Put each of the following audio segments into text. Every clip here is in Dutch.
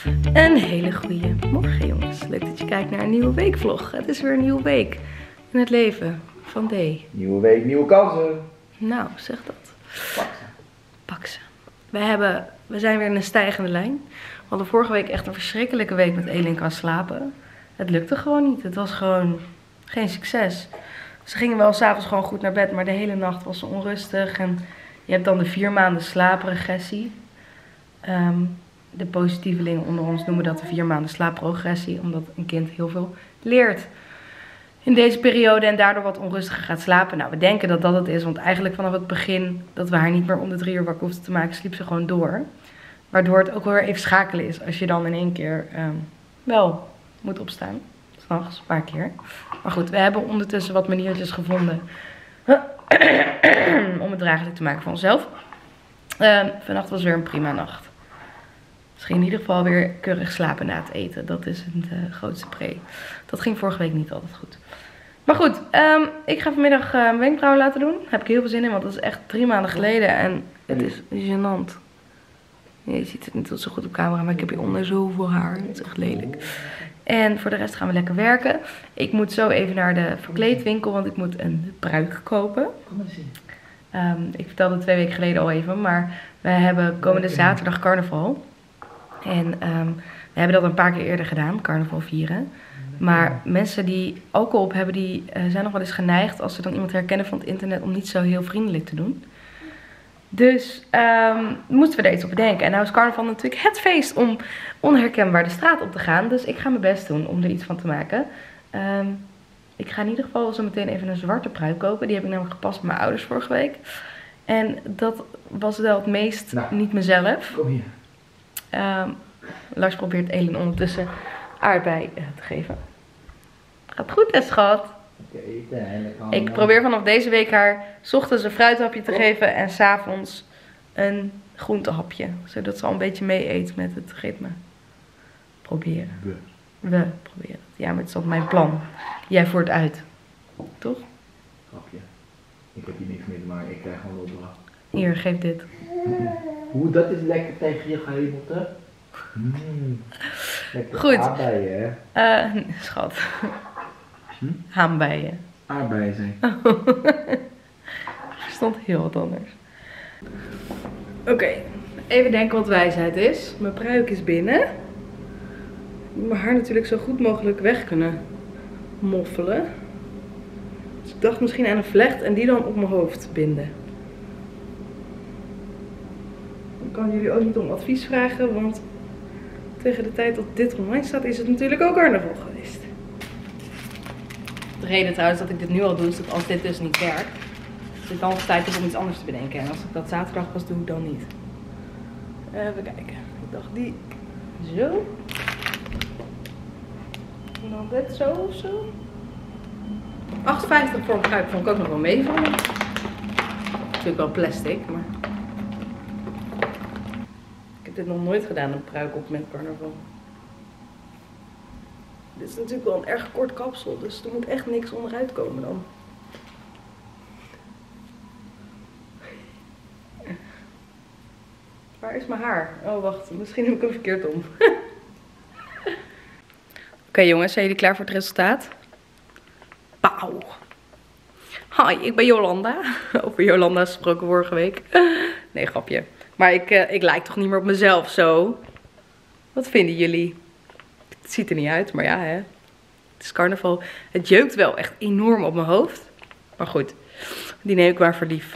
Een hele goede morgen, jongens. Leuk dat je kijkt naar een nieuwe weekvlog. Het is weer een nieuwe week in het leven van D. Nieuwe week, nieuwe kansen. Nou, zeg dat. Pak ze. Pak ze. We zijn weer in een stijgende lijn. We hadden vorige week echt een verschrikkelijke week met Elin kan slapen. Het lukte gewoon niet. Het was gewoon geen succes. Ze gingen wel s'avonds gewoon goed naar bed, maar de hele nacht was ze onrustig. En je hebt dan de 4 maanden slaapregressie. De positievelingen onder ons noemen dat de 4 maanden slaapprogressie, omdat een kind heel veel leert in deze periode en daardoor wat onrustiger gaat slapen. Nou, we denken dat dat het is, want eigenlijk vanaf het begin dat we haar niet meer om de 3 uur wakker hoefden te maken, sliep ze gewoon door. Waardoor het ook wel weer even schakelen is als je dan in één keer wel moet opstaan. 's Nachts, een paar keer. Maar goed, we hebben ondertussen wat maniertjes gevonden om het draaglijk te maken voor onszelf. Vannacht was weer een prima nacht. Ze ging in ieder geval weer keurig slapen na het eten. Dat is het grootste pre. Dat ging vorige week niet altijd goed. Maar goed, ik ga vanmiddag mijn wenkbrauwen laten doen. Daar heb ik heel veel zin in, want dat is echt 3 maanden geleden. En het is gênant. Je ziet het niet zo goed op camera, maar ik heb hieronder zoveel haar. Het is echt lelijk. En voor de rest gaan we lekker werken. Ik moet zo even naar de verkleedwinkel, want ik moet een pruik kopen. Ik vertelde 2 weken geleden al even, maar we hebben komende zaterdag carnaval. En we hebben dat een paar keer eerder gedaan, carnaval vieren. Maar mensen die alcohol op hebben, die zijn nog wel eens geneigd als ze dan iemand herkennen van het internet om niet zo heel vriendelijk te doen. Dus moesten we er iets op bedenken. En nou is carnaval natuurlijk het feest om onherkenbaar de straat op te gaan. Dus ik ga mijn best doen om er iets van te maken. Ik ga in ieder geval zo meteen even een zwarte pruik kopen. Die heb ik namelijk gepast bij mijn ouders vorige week. En dat was wel het meest niet mezelf. Kom hier. Lars probeert Elin ondertussen aardbei te geven. Gaat goed, hè, schat? Ik probeer vanaf deze week haar 's ochtends een fruithapje te geven en 's avonds een groentehapje. Zodat ze al een beetje mee eet met het ritme. Proberen. We proberen het. Ja, maar het is altijd mijn plan. Jij voert uit. Toch? Grapje. Ik heb hier niks mee te maken. Ik krijg gewoon opdracht. Hier, geef dit. Hoe, dat is lekker tegen je gehemelte. Lekker goed. Aardbeien, hè? Schat. Haanbijen. Aardbeien zijn. Er stond heel wat anders. Oké, even denken wat wijsheid is. Mijn pruik is binnen. Ik moet mijn haar natuurlijk zo goed mogelijk weg kunnen moffelen. Dus ik dacht misschien aan een vlecht en die dan op mijn hoofd binden. Ik kan jullie ook niet om advies vragen, want tegen de tijd dat dit online staat is het natuurlijk ook carnaval geweest. De reden trouwens dat ik dit nu al doe is dat als dit dus niet werkt, is het dan tijd om iets anders te bedenken. En als ik dat zaterdag pas doe, dan niet. Even kijken. Ik dacht die zo. En dan dit zo of zo. 8,50 voor een pruik vond ik ook nog wel meevallen. Natuurlijk wel plastic, maar ik heb dit nog nooit gedaan, een pruik op met carnaval. Dit is natuurlijk wel een erg kort kapsel, dus er moet echt niks onderuit komen dan. Waar is mijn haar? Oh, wacht. Misschien heb ik hem verkeerd om. Oké, jongens, zijn jullie klaar voor het resultaat? Pauw. Hi, ik ben Jolanda. Over Jolanda gesproken vorige week. Nee, grapje. Maar ik lijk toch niet meer op mezelf zo. Wat vinden jullie? Het ziet er niet uit, maar ja, hè. Het is carnaval. Het jeukt wel echt enorm op mijn hoofd. Maar goed, die neem ik maar voor lief.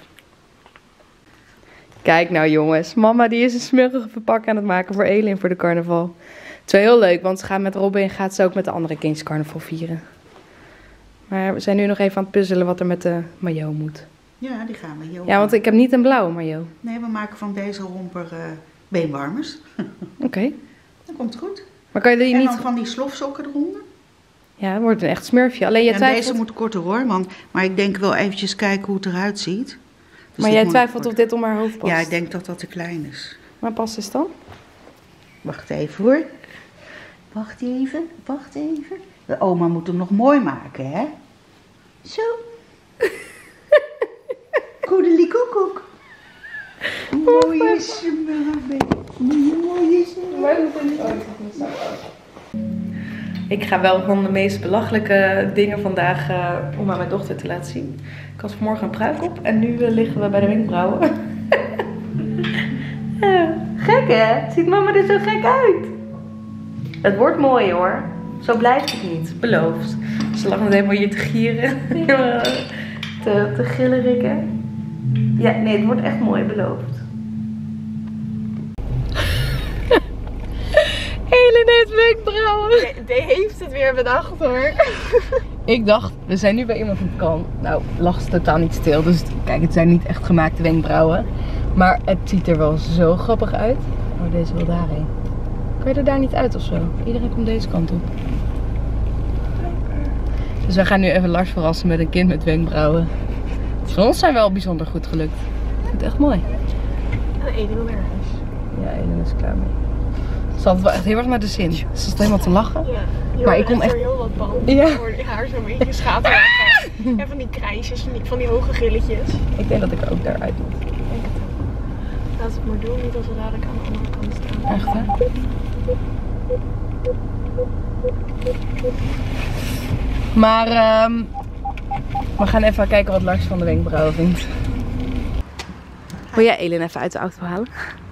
Kijk nou, jongens. Mama die is een smurrige verpak aan het maken voor Elin voor de carnaval. Het is wel heel leuk, want ze gaat met Robin gaat ze ook met de andere kindjes carnaval vieren. Maar we zijn nu nog even aan het puzzelen wat er met de maillot moet. Ja, die gaan we heel. Ja, want ik heb niet een blauwe maillot. Nee, we maken van deze romper beenwarmers. Oké. Dan komt het goed. Maar kan je die en niet... dan van die slofsokken eronder. Ja, het wordt een echt smurfje. Alleen je en twijfelt... deze moet korter hoor, maar ik denk wel eventjes kijken hoe het eruit ziet. Dus maar jij twijfelt of dit om haar hoofd past? Ja, ik denk dat dat te klein is. Maar past het dan? Wacht even hoor. Wacht even, wacht even. De oma moet hem nog mooi maken, hè? Zo. Koedeliekoekoek. Mooie smurfbeen. Ik ga wel van de meest belachelijke dingen vandaag om aan mijn dochter te laten zien. Ik had vanmorgen een pruik op en nu liggen we bij de wenkbrauwen. Gek hè? Ziet mama er zo gek uit? Het wordt mooi hoor. Zo blijft het niet, beloofd. Ze lag nog helemaal hier te gieren. te gillerikken. Ja, nee, het wordt echt mooi, beloofd. Elin heeft wenkbrauwen. Die heeft het weer bedacht hoor. Ik dacht, we zijn nu bij iemand in het kan. Nou, lag ze totaal niet stil. Dus kijk, het zijn niet echt gemaakte wenkbrauwen. Maar het ziet er wel zo grappig uit. Oh, deze wil daarheen. Kan je er daar niet uit of zo? Iedereen komt deze kant op. Dus we gaan nu even Lars verrassen met een kind met wenkbrauwen. Voor ons zijn wel bijzonder goed gelukt. Ik vind het echt mooi. En Elin wil naar huis. Ja, Elin is klaar mee. Ze had het wel echt heel erg naar de zin. Ze zat helemaal te lachen. Ja, maar ik kon echt... heel wat band. Ja. Ik hoorde haar zo'n beetje schaterlachen. En van die krijsjes, van die hoge gilletjes. Ik denk dat ik ook daaruit moet. Ik denk het ook. Laat het maar doen, niet als we dadelijk aan de andere kant staan. Echt hè? Maar we gaan even kijken wat Lars van de wenkbrauwen vindt. Wil jij Elin even uit de auto halen?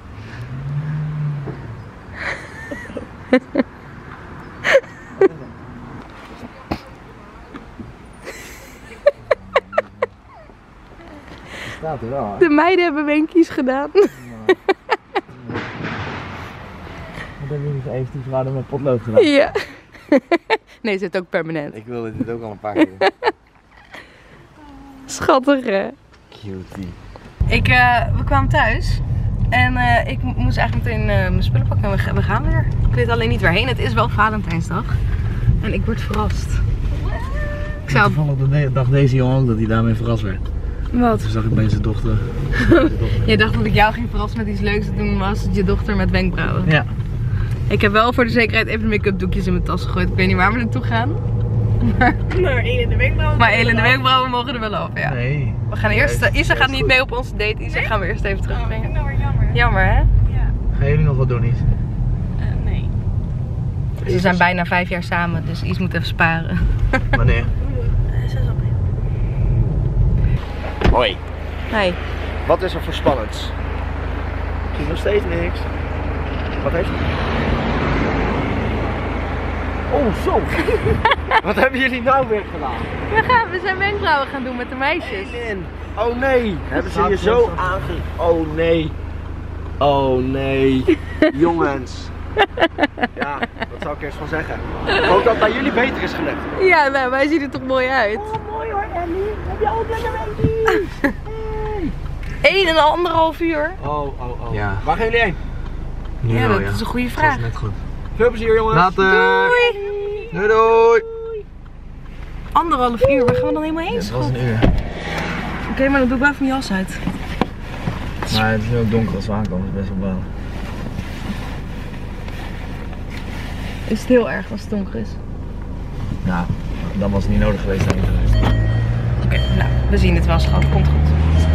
Staat er wel. De meiden hebben wenkjes gedaan. Wat hebben jullie eventjes zwaarder met potlood gedaan? Ja. Nee, ze zit ook permanent. Ik wilde dit ook al een paar keer doen. Schattig hè? Cutie. We kwamen thuis. En ik moest eigenlijk meteen mijn spullen pakken en we gaan weer. Ik weet alleen niet waarheen. Het is wel Valentijnsdag. En ik word verrast. Ik zou... Toevallig dacht deze jongen ook dat hij daarmee verrast werd. Wat? Toen zag ik bij zijn dochter. Je dacht dat ik jou ging verrassen met iets leuks te doen, was het je dochter met wenkbrauwen. Ja. Ik heb wel voor de zekerheid even de make-up doekjes in mijn tas gegooid. Ik weet niet waar we naartoe gaan. Maar Elin de wenkbrauwen. Maar Elin de wenkbrauwen mogen er wel af, ja. Nee. We gaan eerst, Isa gaat niet mee op onze date. Isa gaan we eerst even Oh, ik vind terugbrengen. dat wel jammer. Jammer hè? Ja. Gaan jullie nog wat doen, Is? Nee. Ze zijn bijna 5 jaar samen, dus Is moet even sparen. Wanneer? 6 april. Hoi. Nee. Wat is er voor spannends? Ik zie nog steeds niks. Wat heeft hij? Oh, zo! Wat hebben jullie nou weer gedaan? We zijn wenkbrauwen gaan doen met de meisjes. Elin. Oh nee! Hebben ze je zo aange... Oh nee! Oh nee! Jongens! Ja, wat zou ik eerst van zeggen? Ik hoop dat het bij jullie beter is gelukt. Ja, nou, wij zien er toch mooi uit. Mooi hoor, Ellie! Heb je ook lekker wenkjes? 1,5 uur. Oh. Ja. Waar gaan jullie heen? Ja, dat is een goede vraag. Net goed. Veel plezier jongens! Doei! Doei doei! 1,5 uur, waar gaan we dan helemaal heen, Dat was schat? een uur. Oké, maar dan doe ik wel even mijn jas uit. Maar het is nu ook donker als we aankomen, dat is best wel balen. Is het heel erg als het donker is? Nou, dan was het niet nodig geweest. Oké, nou, we zien het wel, schat. Komt goed.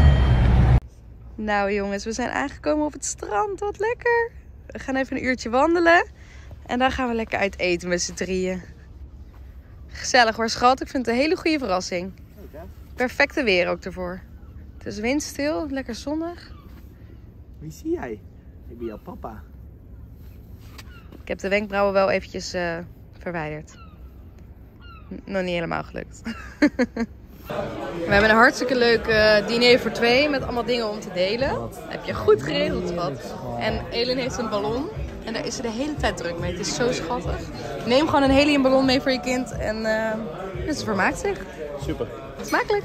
Nou jongens, we zijn aangekomen op het strand. Wat lekker. We gaan even een uurtje wandelen. En dan gaan we lekker uit eten met z'n drieën. Gezellig hoor, schat. Ik vind het een hele goede verrassing. Perfecte weer ook ervoor. Het is windstil, lekker zonnig. Wie zie jij? Ik ben jouw papa. Ik heb de wenkbrauwen wel eventjes verwijderd. Nog niet helemaal gelukt. We hebben een hartstikke leuk diner voor 2 met allemaal dingen om te delen. Dat heb je goed geregeld, schat. En Elin heeft een ballon en daar is ze de hele tijd druk mee. Het is zo schattig. Neem gewoon een heliumballon mee voor je kind en ze vermaakt zich. Super. Smakelijk.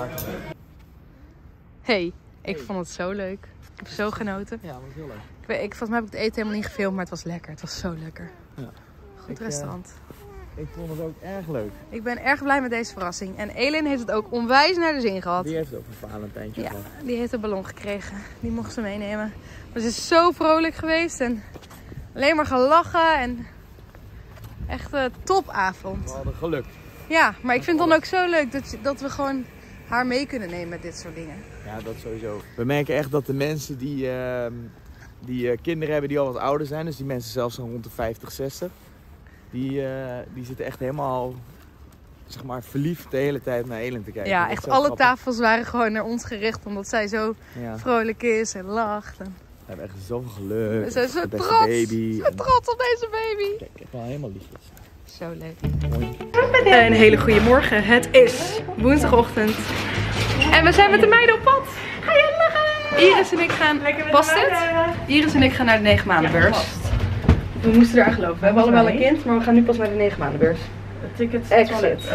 Hey, ik vond het zo leuk. Ik heb zo genoten. Ja, dat was heel leuk. Volgens mij heb ik het eten helemaal niet gefilmd, maar het was lekker. Het was zo lekker. Ja. Goed restaurant. Ik vond het ook erg leuk. Ik ben erg blij met deze verrassing. En Elin heeft het ook onwijs naar de zin gehad. Die heeft ook een Valentijntje Ja, gehad. die heeft een ballon gekregen. Die mocht ze meenemen. Maar ze is zo vrolijk geweest en alleen maar gelachen en echt een topavond. We hadden geluk. Ja, maar ik vind het dan ook zo leuk dat we gewoon haar mee kunnen nemen met dit soort dingen. Ja, dat sowieso. We merken echt dat de mensen die die kinderen hebben die al wat ouder zijn. Dus die mensen zelfs al rond de 50, 60. Die zitten echt helemaal, zeg maar, verliefd de hele tijd naar Elin te kijken. Ja, Dat is echt zo alle grappig. tafels waren gewoon naar ons gericht. Omdat zij zo Ja. vrolijk is en lacht. En... We hebben echt zoveel geluk. We zijn zo De beste trots. baby. Zo trots op deze baby. Kijk, ik heb wel helemaal liefjes. Zo leuk. Een hele goede morgen. Het is woensdagochtend. En we zijn met de meiden op pad. Ga je lachen? Iris en ik gaan... Past dit? Iris en ik gaan naar de 9 maandenbeurs. We moesten eraan geloven. We hebben allemaal een kind, maar we gaan nu pas naar de 9 maandenbeurs. Tickets. Exit.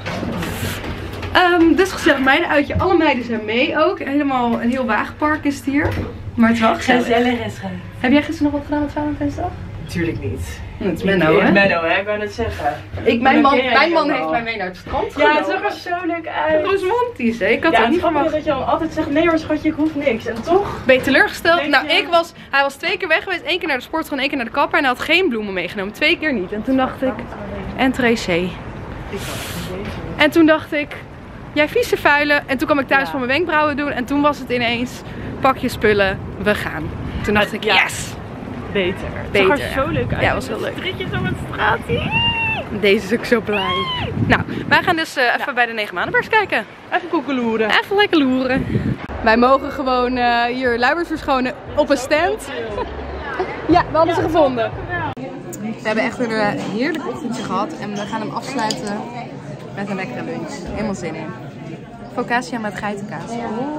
Dus gezellig meidenuitje. Alle meiden zijn mee ook. Helemaal een heel wagenpark is het hier. Maar het is wel gezellig. Gezellig is het. Heb jij gisteren nog wat gedaan met Valentijnsdag? Tuurlijk niet. Het is Menno, hè? Menno, hè? Ik wou net zeggen. Mijn man ken jij heeft helemaal. mij mee naar het strand Ja, het genomen. zag er zo leuk uit. romantisch, hè? Ik had Ja, het het niet grappige is verwacht. dat je dan altijd zegt, nee hoor schatje, ik hoef niks. En toch? Ben je teleurgesteld? Denk Nou, je- hij was 2 keer weg geweest. 1 keer naar de sportschool en 1 keer naar de kapper. En hij had geen bloemen meegenomen. 2 keer niet. En toen dacht ik... Entree C. En toen dacht ik... Jij vieze vuilen. En toen kwam ik thuis van mijn wenkbrauwen doen. En toen was het ineens... Pak je spullen, we gaan. Toen dacht ik, Ja. yes! Beter. Beter, Het zag er zo leuk uit. Ja, was heel leuk. Ritjes op het straat. Deze is ook zo blij. Nou, wij gaan dus even bij de 9 maandenbeurs kijken. Even koekeloeren. Even lekker loeren. Wij mogen gewoon hier luiers verschonen op een stand. Ja, we hadden ze gevonden. We hebben echt een heerlijk ochtendje gehad en we gaan hem afsluiten met een lekkere lunch. Helemaal zin in. Focaccia met geitenkaas.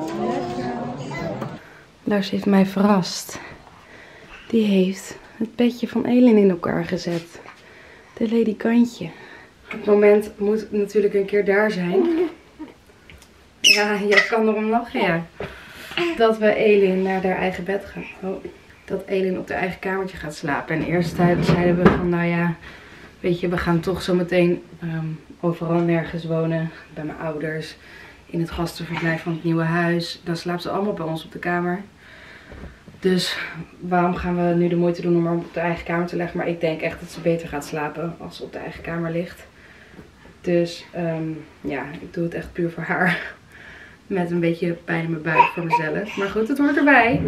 Lars heeft mij verrast. Die heeft het bedje van Elin in elkaar gezet. De ledikantje. Het moment moet natuurlijk een keer daar zijn. Ja, jij kan erom lachen, ja. Dat we Elin naar haar eigen bed gaan. Oh. Dat Elin op haar eigen kamertje gaat slapen. En eerst zeiden we van, nou ja, weet je, we gaan toch zo meteen overal nergens wonen. Bij mijn ouders. In het gastenverblijf van het nieuwe huis. Dan slaapt ze allemaal bij ons op de kamer. Dus waarom gaan we nu de moeite doen om haar op de eigen kamer te leggen? Maar ik denk echt dat ze beter gaat slapen als ze op de eigen kamer ligt. Dus ja, ik doe het echt puur voor haar. Met een beetje pijn in mijn buik voor mezelf. Maar goed, het hoort erbij.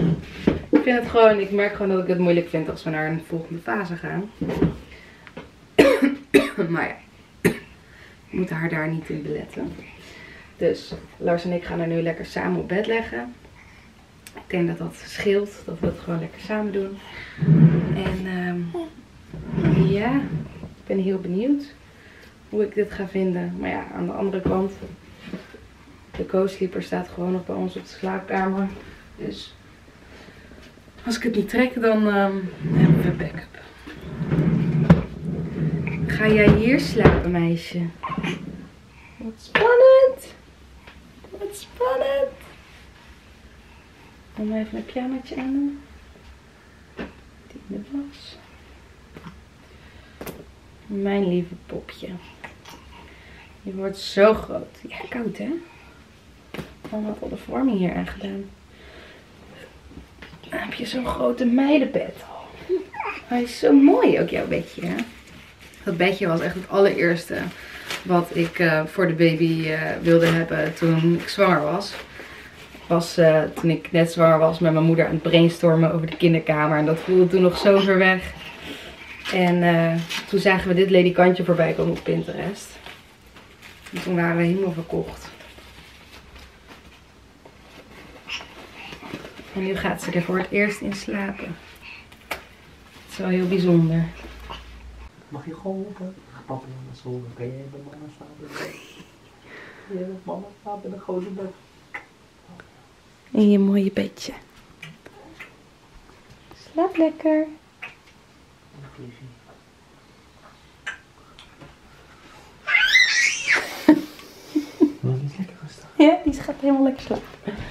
Ik merk gewoon dat ik het moeilijk vind als we naar een volgende fase gaan. Maar ja, we moeten haar daar niet in beletten. Dus Lars en ik gaan haar nu lekker samen op bed leggen. Ik denk dat dat scheelt, dat we het gewoon lekker samen doen. En ja, ik ben heel benieuwd hoe ik dit ga vinden. Maar ja, aan de andere kant, de co-sleeper staat gewoon nog bij ons op de slaapkamer. Dus als ik het niet trek, dan hebben we backup. Ga jij hier slapen, meisje? Wat spannend! Wat spannend! Om even een pyjamaatje aan doen. Die in de was. Mijn lieve popje. Je wordt zo groot. Ja, koud hè? Dan had al de vorming hier aan gedaan. Dan heb je zo'n grote meidenbed. Hij is zo mooi ook, jouw bedje. Hè? Dat bedje was echt het allereerste wat ik voor de baby wilde hebben toen ik zwanger was. Toen ik net zwanger was met mijn moeder aan het brainstormen over de kinderkamer. En dat voelde toen nog zo ver weg. En toen zagen we dit ledikantje voorbij komen op Pinterest. En toen waren we helemaal verkocht. En nu gaat ze er voor het eerst in slapen. Het is wel heel bijzonder. Mag je gewoon lopen? Ga papa naar school, dan kan jij bij mama slapen. Jij met mama slapen in een grote bed. In je mooie bedje. Slaap lekker. is lekker rustig. Ja, die gaat helemaal lekker slapen.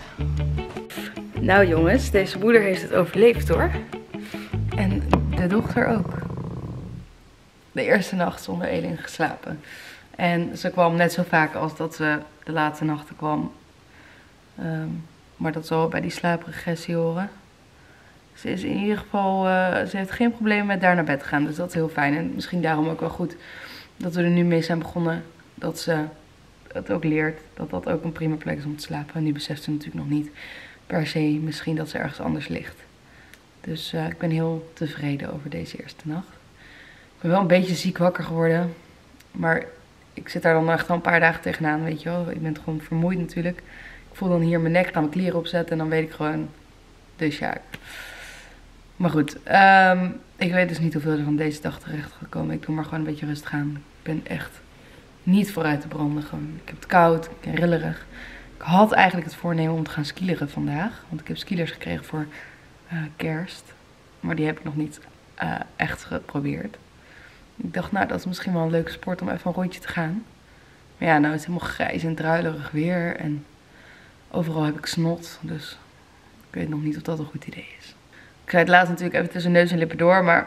Nou jongens, deze moeder heeft het overleefd hoor. En de dochter ook. De eerste nacht zonder Elin geslapen. En ze kwam net zo vaak als dat ze de laatste nachten kwam. Maar dat zal bij die slaapregressie horen. Ze is in ieder geval, ze heeft geen probleem met daar naar bed te gaan. Dus dat is heel fijn. En misschien daarom ook wel goed dat we er nu mee zijn begonnen. Dat ze het ook leert. Dat dat ook een prima plek is om te slapen. En nu beseft ze natuurlijk nog niet per se misschien dat ze ergens anders ligt. Dus ik ben heel tevreden over deze eerste nacht. Ik ben wel een beetje ziek wakker geworden. Maar ik zit daar dan echt al een paar dagen tegenaan, weet je wel. Ik ben gewoon vermoeid natuurlijk. Ik voel dan hier mijn nek, ga mijn klieren opzetten en dan weet ik gewoon... Dus ja. Maar goed, ik weet dus niet hoeveel er van deze dag terecht gaat komen. Ik doe maar gewoon een beetje rustig aan. Ik ben echt niet vooruit te branden. Gewoon. Ik heb het koud, ik ben rillerig. Ik had eigenlijk het voornemen om te gaan skileren vandaag. Want ik heb skilers gekregen voor kerst. Maar die heb ik nog niet echt geprobeerd. Ik dacht, nou, dat is misschien wel een leuke sport om even een rondje te gaan. Maar ja, nou is het helemaal grijs en druilerig weer. En overal heb ik snot. Dus ik weet nog niet of dat een goed idee is. Ik zei het laatst natuurlijk even tussen neus en lippen door. Maar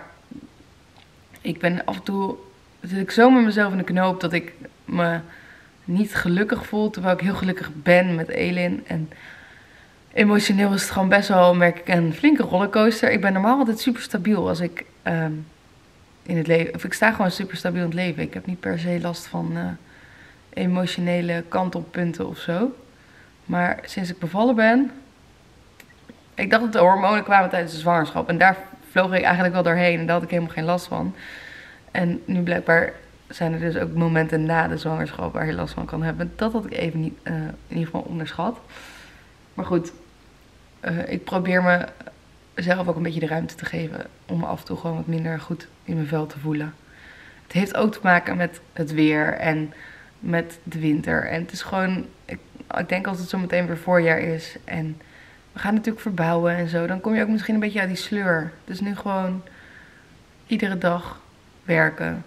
ik ben af en toe... zit ik zo met mezelf in de knoop dat ik me niet gelukkig voel. Terwijl ik heel gelukkig ben met Elin. En emotioneel is het gewoon best wel, merk ik, een flinke rollercoaster. Ik ben normaal altijd super stabiel als ik in het leven... Of ik sta gewoon super stabiel in het leven. Ik heb niet per se last van emotionele kantelpunten of zo. Maar sinds ik bevallen ben... Ik dacht dat de hormonen kwamen tijdens de zwangerschap. En daar vloog ik eigenlijk wel doorheen. En daar had ik helemaal geen last van. En nu blijkbaar zijn er dus ook momenten na de zwangerschap waar je last van kan hebben. Dat had ik even niet, in ieder geval onderschat. Maar goed, ik probeer mezelf ook een beetje de ruimte te geven om me af en toe gewoon wat minder goed in mijn vel te voelen. Het heeft ook te maken met het weer en met de winter. En het is gewoon, ik denk als het zo meteen weer voorjaar is en we gaan natuurlijk verbouwen en zo, dan kom je ook misschien een beetje uit die sleur. Dus nu gewoon iedere dag werken.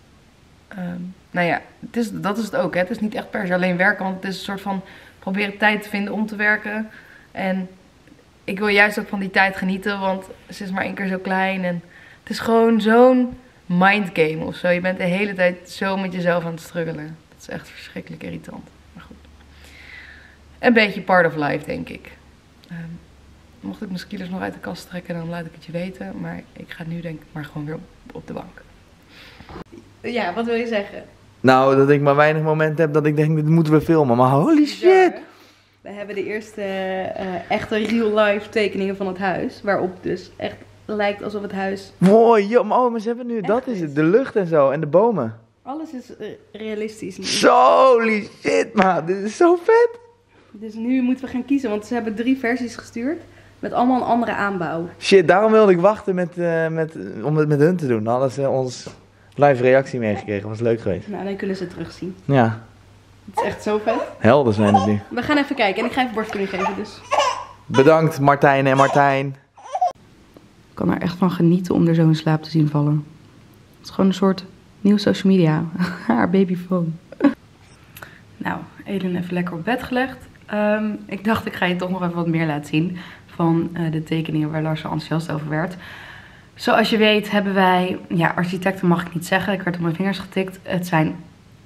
Nou ja, dat is het ook. Hè. Het is niet echt per se alleen werken, want het is een soort van proberen tijd te vinden om te werken. En ik wil juist ook van die tijd genieten, want ze is maar 1 keer zo klein. En het is gewoon zo'n mindgame of zo. Je bent de hele tijd zo met jezelf aan het struggelen. Dat is echt verschrikkelijk irritant. Maar goed. Een beetje part of life, denk ik. Mocht ik mijn skilers nog uit de kast trekken, dan laat ik het je weten. Maar ik ga nu denk ik maar gewoon weer op de bank. Ja, wat wil je zeggen? Nou, dat ik maar weinig momenten heb dat ik denk, dit moeten we filmen. Maar holy shit! We hebben de eerste echte real-life tekeningen van het huis. Waarop dus echt lijkt alsof het huis... Wow, joh, maar ze hebben nu, dat is het. De lucht en zo, en de bomen. Alles is realistisch nu. Holy shit, man. Dit is zo vet. Dus nu moeten we gaan kiezen, want ze hebben 3 versies gestuurd. Met allemaal een andere aanbouw. Shit, daarom wilde ik wachten om het met hun te doen. Dan hadden ze ons live reactie meegekregen. Was leuk geweest. Nou, dan kunnen ze het terugzien. Ja. Het is echt zo vet. Helden zijn het nu. We gaan even kijken en ik ga even borstvoeding geven dus. Bedankt Martijn en Martijn. Ik kan er echt van genieten om er zo in slaap te zien vallen. Het is gewoon een soort nieuw social media. Haar babyfoon. Nou, Elin even lekker op bed gelegd. Ik dacht ik ga je toch nog even wat meer laten zien van de tekeningen waar Lars zo enthousiast over werd. Zoals je weet hebben wij, ja, architecten mag ik niet zeggen, ik werd op mijn vingers getikt. Het zijn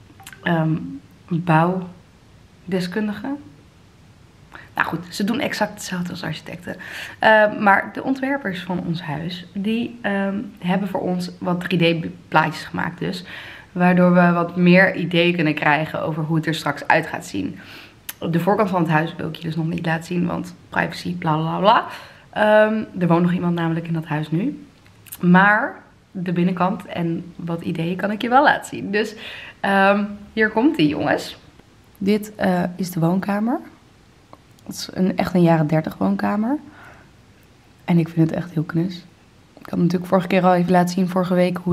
bouwdeskundigen. Nou goed, ze doen exact hetzelfde als architecten. Maar de ontwerpers van ons huis, die hebben voor ons wat 3D plaatjes gemaakt dus. Waardoor we wat meer idee kunnen krijgen over hoe het er straks uit gaat zien. De voorkant van het huis wil ik je dus nog niet laten zien, want privacy, bla bla bla. Er woont nog iemand namelijk in dat huis nu. Maar de binnenkant en wat ideeën kan ik je wel laten zien. Dus hier komt die, jongens. Dit is de woonkamer. Het is echt een jaren 30 woonkamer. En ik vind het echt heel knus. Ik had natuurlijk vorige keer al even laten zien, vorige week, hoe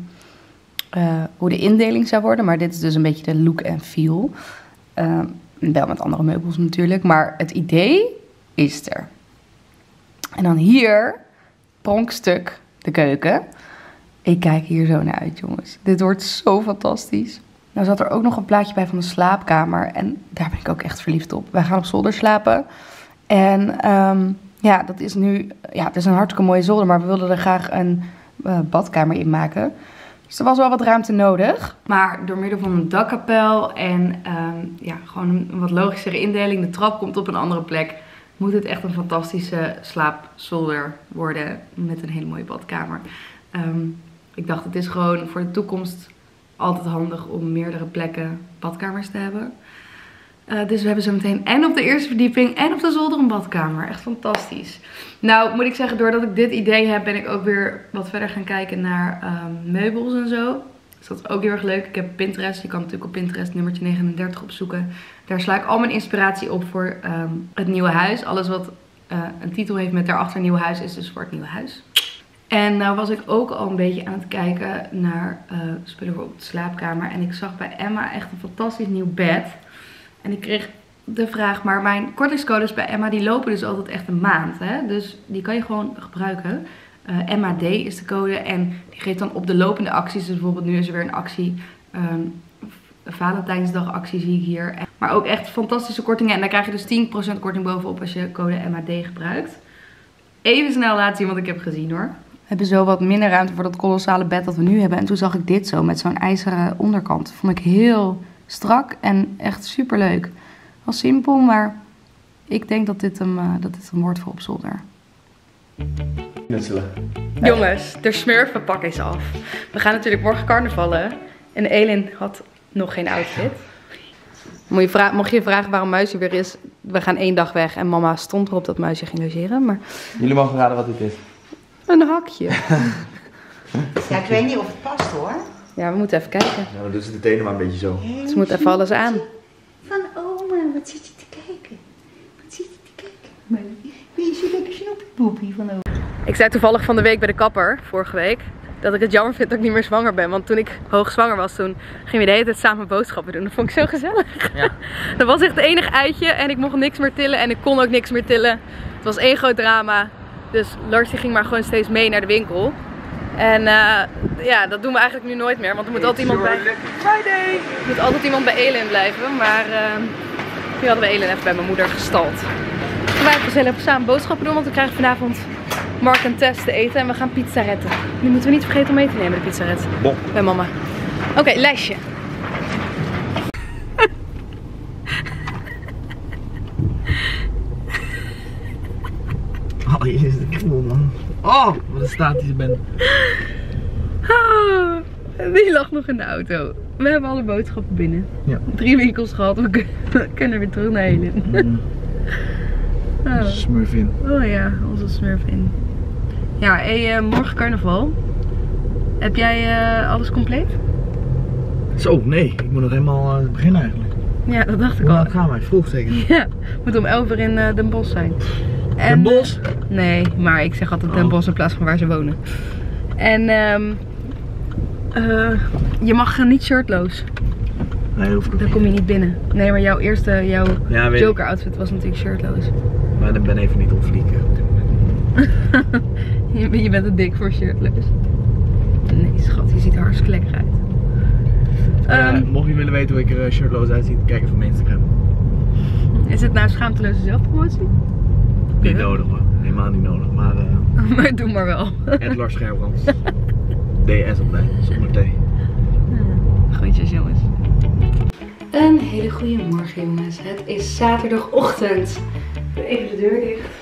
de indeling zou worden. Maar dit is dus een beetje de look en feel. Wel met andere meubels natuurlijk. Maar het idee is er. En dan hier, pronkstuk, de keuken. Ik kijk hier zo naar uit, jongens. Dit wordt zo fantastisch. Nou zat er ook nog een plaatje bij van de slaapkamer. En daar ben ik ook echt verliefd op. Wij gaan op zolder slapen. En ja, dat is nu... Ja, het is een hartstikke mooie zolder. Maar we wilden er graag een badkamer in maken. Dus er was wel wat ruimte nodig. Maar door middel van een dakkapel en ja, gewoon een wat logischere indeling. De trap komt op een andere plek. Moet het echt een fantastische slaapzolder worden. Met een hele mooie badkamer. Ik dacht, het is gewoon voor de toekomst altijd handig om meerdere plekken badkamers te hebben. Dus we hebben zo meteen en op de eerste verdieping en op de zolder een badkamer. Echt fantastisch. Nou moet ik zeggen, doordat ik dit idee heb ben ik ook weer wat verder gaan kijken naar meubels en zo. Dus dat is ook heel erg leuk. Ik heb Pinterest. Je kan natuurlijk op Pinterest nummertje 39 opzoeken. Daar sla ik al mijn inspiratie op voor het nieuwe huis. Alles wat een titel heeft met daarachter nieuw huis is dus voor het nieuwe huis. En nou was ik ook al een beetje aan het kijken naar spullen voor op de slaapkamer. En ik zag bij Emma echt een fantastisch nieuw bed. En ik kreeg de vraag, maar mijn kortingscodes bij Emma die lopen dus altijd echt een maand. Hè? Dus die kan je gewoon gebruiken. MAD is de code en die geeft dan op de lopende acties. Dus bijvoorbeeld nu is er weer een actie, een Valentijnsdag actie zie ik hier. Maar ook echt fantastische kortingen en daar krijg je dus 10% korting bovenop als je code MAD gebruikt. Even snel laten zien wat ik heb gezien hoor. We hebben zo wat minder ruimte voor dat kolossale bed dat we nu hebben. En toen zag ik dit zo met zo'n ijzeren onderkant. Vond ik heel strak en echt super leuk. Was simpel, maar ik denk dat dit hem wordt voor op zolder. Nutselen. Jongens, de smurfenpak is af. We gaan natuurlijk morgen carnavallen. En Elin had nog geen outfit. Mocht je vragen waarom Muisje weer is. We gaan 1 dag weg en mama stond erop dat Muisje ging logeren. Maar Jullie mogen raden wat dit is. een hakje. Ja, ik weet niet of het past hoor. Ja, we moeten even kijken. Ja, dan doen ze de tenen maar een beetje zo. Ze moet even alles aan. Van oma, wat zit je te kijken? Wat zit je te kijken? Wie is je lekker snoepiepoepie van oma? Ik zei toevallig van de week bij de kapper, vorige week, dat ik het jammer vind dat ik niet meer zwanger ben. Want toen ik hoogzwanger was, toen gingen we de hele tijd samen boodschappen doen. Dat vond ik zo gezellig. Ja. Dat was echt het enige uitje en ik mocht niks meer tillen en ik kon ook niks meer tillen. Het was 1 groot drama. Dus Lars ging maar gewoon steeds mee naar de winkel. En ja, dat doen we eigenlijk nu nooit meer, want er moet altijd iemand bij... Friday! Er moet altijd iemand bij Elin blijven, maar nu hadden we Elin even bij mijn moeder gestald. We gaan gezellig samen boodschappen doen, want we krijgen vanavond Mark en Tess te eten en we gaan pizza retten. Nu moeten we niet vergeten om mee te nemen, de pizza ret. Bon. Bij mama. Oké, lijstje. Oh, hier is de knoel, man. Oh, wat een statische ben. Oh, die lag nog in de auto. We hebben alle boodschappen binnen. Ja. 3 winkels gehad, we kunnen weer terug naar Elin. Oh. Smurfin. Oh ja, onze smurfin. Ja, hey, morgen carnaval. Heb jij alles compleet? Zo, nee. Ik moet nog helemaal beginnen eigenlijk. Ja, dat dacht ik Hoe al. laat gaan wij? Vroeg zeker? Ja, moet om 11 uur in Den Bosch zijn. Den Bosch? Nee, maar ik zeg altijd Den Bosch in plaats van waar ze wonen. En je mag niet shirtloos. Nee, dat hoef ik ook Dan niet. kom je niet binnen. Nee, maar jouw Ja, weet Joker outfit was natuurlijk shirtloos. Maar ik ben even niet op fliek. Je bent te dik voor shirtloos. Nee schat, je ziet er hartstikke lekker uit. Mocht je willen weten hoe ik er shirtloos uitzie, kijk even op mijn Instagram. Is het nou schaamteloze zelfpromotie? Niet nodig hoor. Helemaal niet nodig. Maar Maar doe maar wel. Lars Gerbrands. DS op mij, zonder T. Groetjes jongens. Een hele goede morgen jongens. Het is zaterdagochtend. Ik doe even de deur dicht.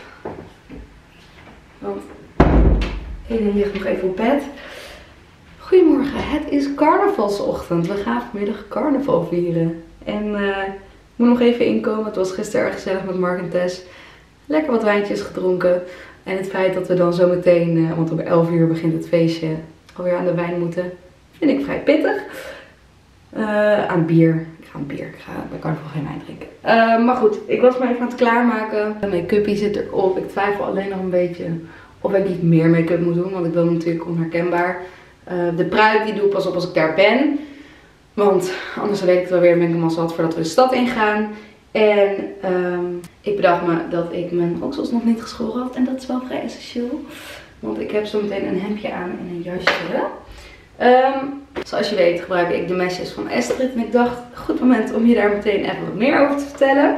Want Elin ligt nog even op bed. Goedemorgen, het is carnavalsochtend. We gaan vanmiddag carnaval vieren. En ik moet nog even inkomen. Het was gisteren erg gezellig met Mark en Tess. Lekker wat wijntjes gedronken. En het feit dat we dan zo meteen, want om 11 uur begint het feestje, alweer aan de wijn moeten, vind ik vrij pittig. Aan bier. Ik ga bij carnaval geen wijn drinken. Maar goed, ik was me even aan het klaarmaken. Mijn make-upie zit erop. Ik twijfel alleen nog een beetje of ik niet meer make-up moet doen, want ik wil natuurlijk onherkenbaar. De pruik die doe ik pas op als ik daar ben. Want anders weet ik het wel weer, dan ben ik helemaal zat voordat we de stad ingaan. En ik bedacht me dat ik mijn oksels nog niet geschoren had. En dat is wel vrij essentieel. Want ik heb zo meteen een hemdje aan en een jasje. Zoals je weet gebruik ik de mesjes van Estrid. En ik dacht, goed moment om je daar meteen even wat meer over te vertellen.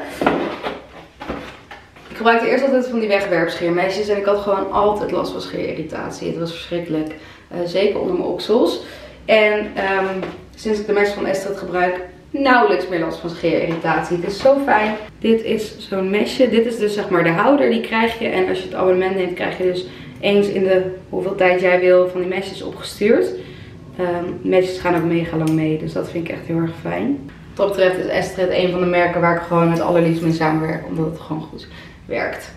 Ik gebruikte eerst altijd van die wegwerpscheermesjes. En ik had gewoon altijd last van scheerirritatie. Het was verschrikkelijk. Zeker onder mijn oksels. En sinds ik de mesjes van Estrid gebruik, nauwelijks meer last van scheerirritatie. Het is zo fijn. Dit is zo'n mesje. Dit is dus zeg maar de houder. Die krijg je. En als je het abonnement neemt, krijg je dus eens in de hoeveel tijd jij wil van die mesjes opgestuurd. Mesjes gaan ook mega lang mee. Dus dat vind ik echt heel erg fijn. dat betreft is Astrid een van de merken waar ik gewoon het allerliefst mee samenwerk. Omdat het gewoon goed werkt.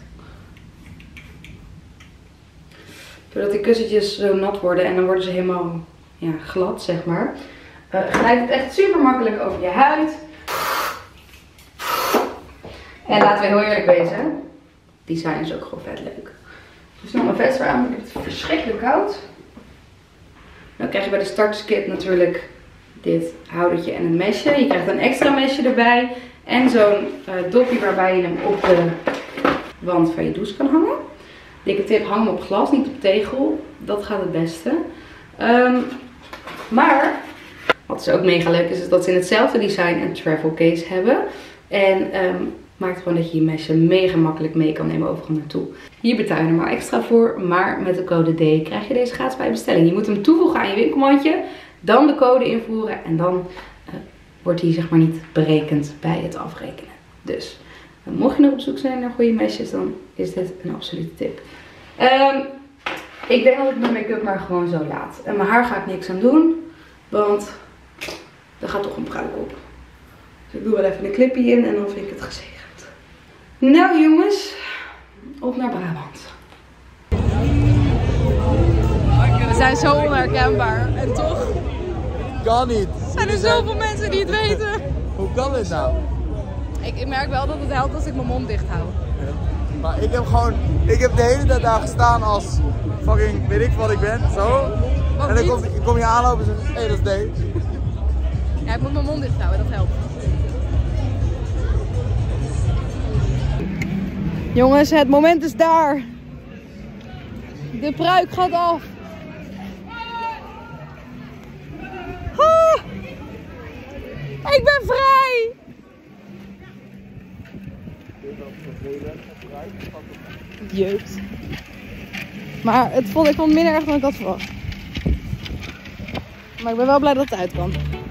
Doordat die kussentjes zo nat worden en dan worden ze helemaal glad, zeg maar. Glijdt het echt super makkelijk over je huid. En laten we heel eerlijk wezen, design is ook gewoon vet leuk. Dus nog mijn vest weer aan, want ik heb het verschrikkelijk koud. Dan krijg je bij de starterskit natuurlijk dit houdertje en een mesje. Je krijgt een extra mesje erbij. En zo'n dopje waarbij je hem op de wand van je douche kan hangen. Dikke tip, hang hem op glas, niet op tegel. Dat gaat het beste. Maar, wat dus ook mega leuk is dat ze in hetzelfde design een travel case hebben. En maakt gewoon dat je je mesje mega makkelijk mee kan nemen overal naartoe. Hier betaal je normaal extra voor, maar met de code D krijg je deze gratis bij bestelling. Je moet hem toevoegen aan je winkelmandje, dan de code invoeren en dan wordt die zeg maar niet berekend bij het afrekenen. Dus mocht je nog op zoek zijn naar goede mesjes, dan is dit een absolute tip. Ik denk dat ik mijn make-up maar gewoon zo laat. En mijn haar ga ik niks aan doen, want er gaat toch een pruik op. Dus ik doe wel even een clipje in en dan vind ik het gezegend. Nou jongens, op naar Brabant. We zijn zo onherkenbaar. En toch Kan niet. zijn er zoveel mensen die het weten. Hoe kan dit nou? Ik merk wel dat het helpt als ik mijn mond dicht hou. Maar ik heb de hele tijd daar gestaan als fucking, weet ik wat ik ben, zo. En dan kom je aanlopen en zeg hé, dat is D. Ja, ik moet mijn mond dicht houden, dat helpt. Jongens, het moment is daar. De pruik gaat af. Ah, ik ben vrij! Jeukt. Maar ik vond het minder erg dan ik had verwacht. Maar ik ben wel blij dat het uit kan.